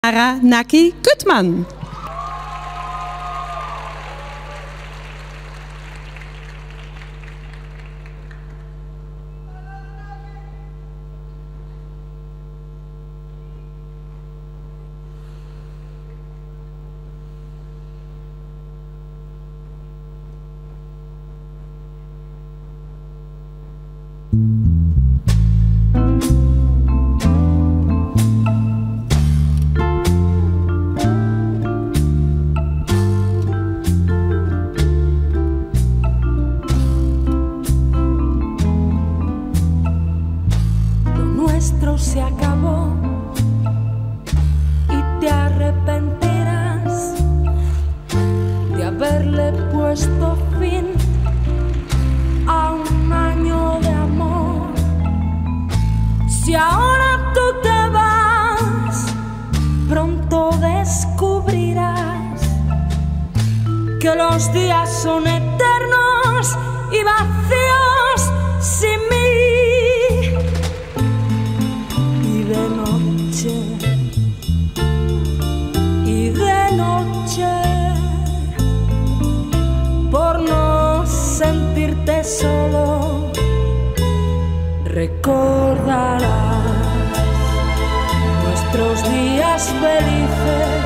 Lara, Naki, GUTMANN. Se acabó y te arrepentirás de haberle puesto fin a un año de amor. Si ahora tú te vas, pronto descubrirás que los días son eternos y vacíos sin mí. Y de noche, por no sentirte solo, recordarás nuestros días felices,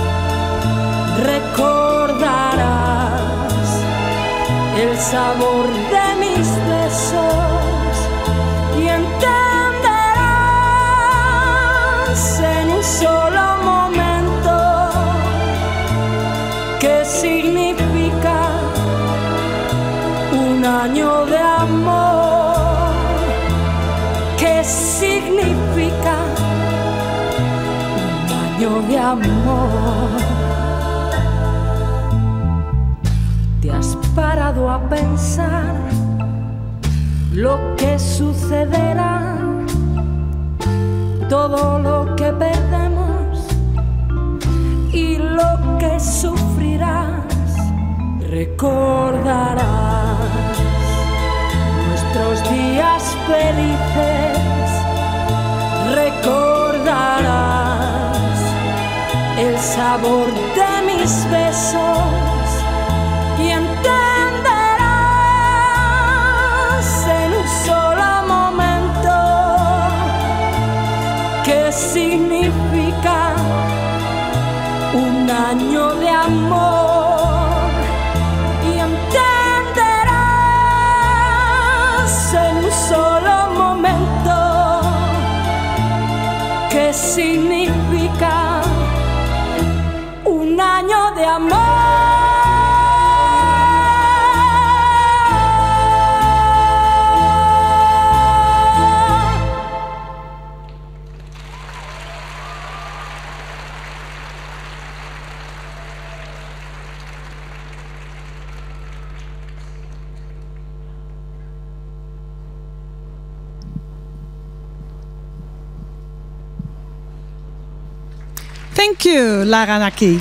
recordarás el sabor de mis besos y en un solo momento qué significa un año de amor, qué significa un año de amor. ¿Te has parado a pensar lo que sucederá? Todo lo que perdemos y lo que sufrirás, recordarás nuestros días felices, recordarás el sabor de mis besos y entenderás en un solo momento qué significa un año de amor y entenderás en un solo momento qué significa un año de amor. Thank you, Lara, Naki.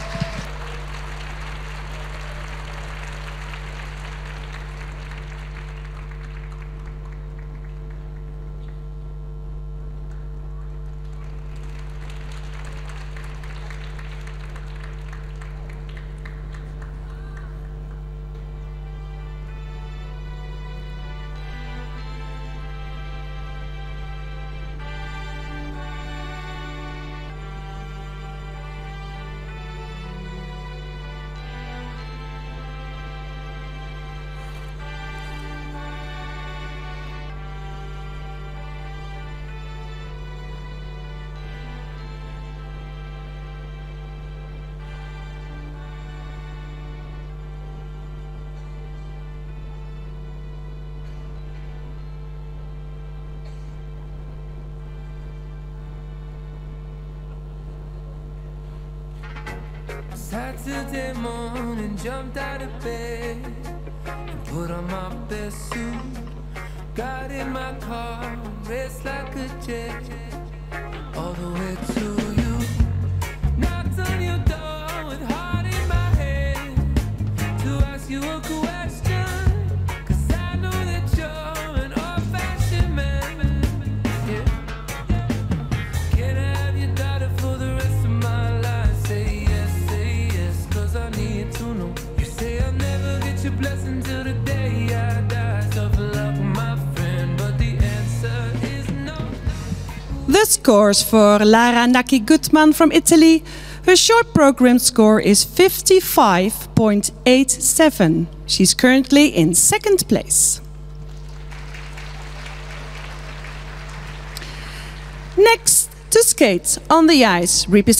Saturday morning, jumped out of bed and put on my best suit. Got in my car, raced like a jet all the way to you. Knocked on your door with heart in my head to ask you a question, 'cause I know that you're an old-fashioned man. Yeah. Can I have your daughter for the rest of the scores for Lara Naki GUTMANN from Italy. Her short program score is 55.87. She's currently in second place. Next to skate on the ice,